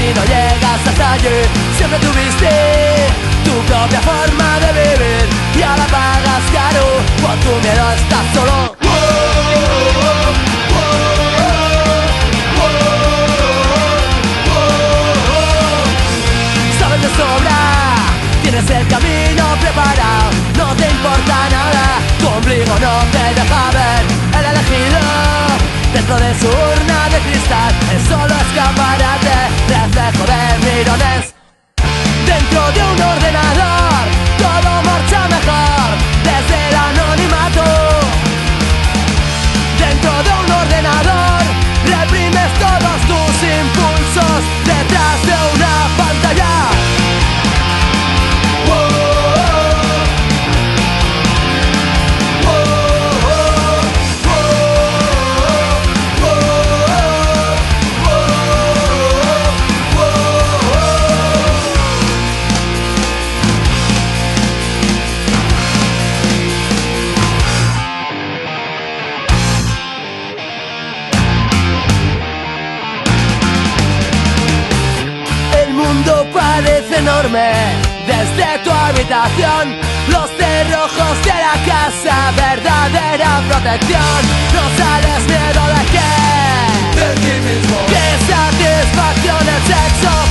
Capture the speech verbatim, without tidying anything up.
y no llegas hasta allí. Siempre tuviste tu propia forma de vivir y ahora pagas caro, por tu miedo estás solo. Sabes de sobra, tienes el camino preparado, no te importa nada, tu ombligo no te deja ver el elegido. Dentro de su urna de cristal es solo escaparate, reflejo de mirones. Dentro de un ordenador todo marcha mejor desde el anonimato. Dentro de un ordenador reprimes todos tus impulsos detrás de una pantalla. Parece enorme desde tu habitación, los cerrojos de la casa, verdadera protección. No sales miedo de qué, de ti mismo. Qué satisfacción el sexo.